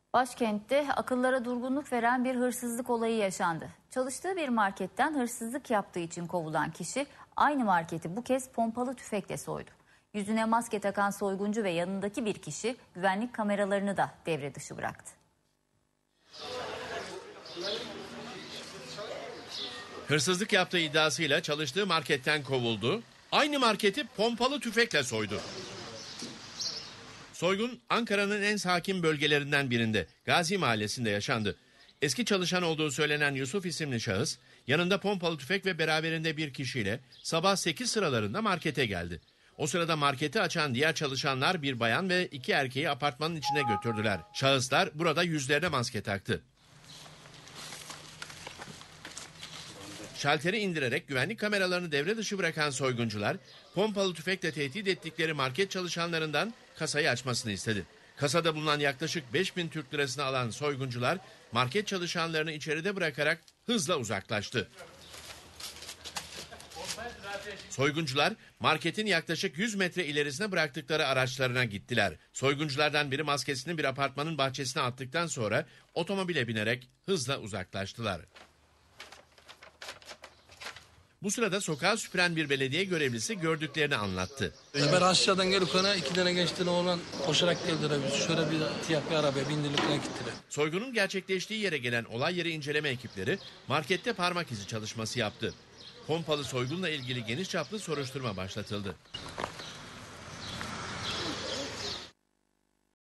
Başkentte akıllara durgunluk veren bir hırsızlık olayı yaşandı. Çalıştığı bir marketten hırsızlık yaptığı için kovulan kişi aynı marketi bu kez pompalı tüfekle soydu. Yüzüne maske takan soyguncu ve yanındaki bir kişi güvenlik kameralarını da devre dışı bıraktı. Hırsızlık yaptığı iddiasıyla çalıştığı marketten kovuldu. Aynı marketi pompalı tüfekle soydu. Soygun Ankara'nın en sakin bölgelerinden birinde, Gazi Mahallesi'nde yaşandı. Eski çalışan olduğu söylenen Yusuf isimli şahıs, yanında pompalı tüfek ve beraberinde bir kişiyle sabah 8 sıralarında markete geldi. O sırada marketi açan diğer çalışanlar bir bayan ve iki erkeği apartmanın içine götürdüler. Şahıslar burada yüzlerine maske taktı. Şalteri indirerek güvenlik kameralarını devre dışı bırakan soyguncular, pompalı tüfekle tehdit ettikleri market çalışanlarından kasayı açmasını istedi. Kasada bulunan yaklaşık 5.000 Türk lirasını alan soyguncular, market çalışanlarını içeride bırakarak hızla uzaklaştı. Soyguncular marketin yaklaşık 100 metre ilerisine bıraktıkları araçlarına gittiler. Soygunculardan biri maskesini bir apartmanın bahçesine attıktan sonra otomobile binerek hızla uzaklaştılar. Bu sırada sokağa süpüren bir belediye görevlisi gördüklerini anlattı. Ben aşağıdan gelirken 2 tane gençten oğlan koşarak geldiler. Şöyle bir siyah bir arabaya bindirdik gittiler. Soygunun gerçekleştiği yere gelen olay yeri inceleme ekipleri markette parmak izi çalışması yaptı. Pompalı soygunla ilgili geniş çaplı soruşturma başlatıldı.